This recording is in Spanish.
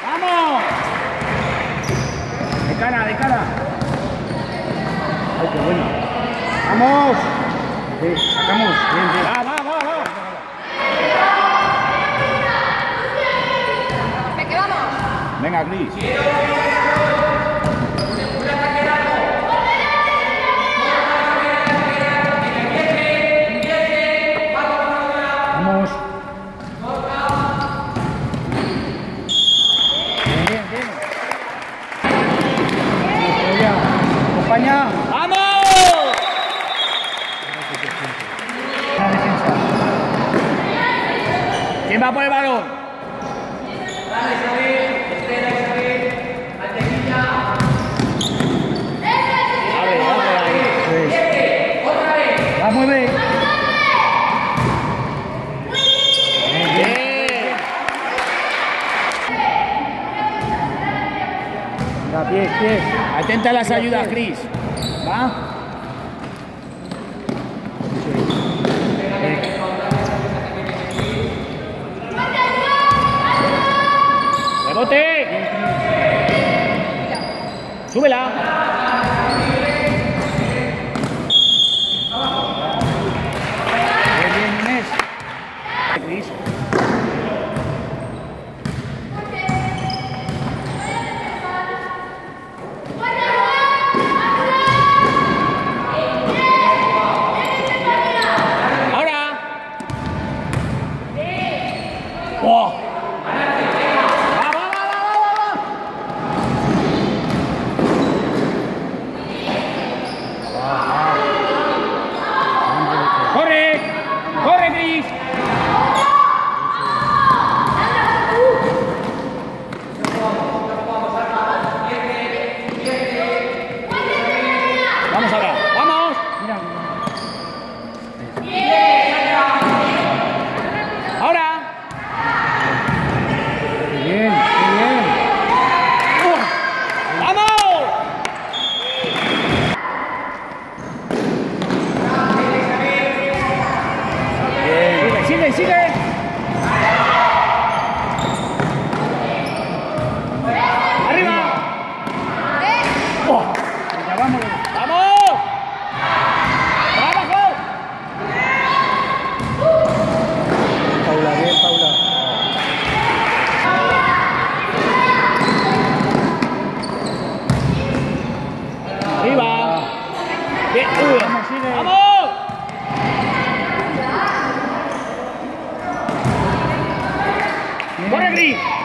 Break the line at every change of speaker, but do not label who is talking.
¡Vamos! De cara, de cara. Ay, qué bueno. ¡Vamos! Sí, sacamos. Bien, bien. ¡Va, va, va, va!
Peque, vamos.
Venga, Cris. Vamos. Bien, bien, bien. Acompaña. ¡Vamos! La defensa. ¿Quién va por el balón?
Dale, Isabel. Espera, Isabel. Mantequilla.
Abre ahí.
Otra vez.
Va, mueve. Bien. Venga, pies, pies. Atenta a las ayudas, Cris. ¿Va? ¡Rebote! ¡Súbela! Bien, bien, Inés. Cris. ¡Ahora! ¡Wow! ¡Corre! ¡Corre, Cris! Vamos ahora, vamos. Mira. Ahora. Bien, bien. ¡Vamos! Bien. Sigue, sigue. Arriba. Venga, vamos. ¡Vamos! ¡Abajo! Paula, bien, Paula. Arriba. Bien. Vamos, sigue. ¡Vamos! ¡Corre, Cris!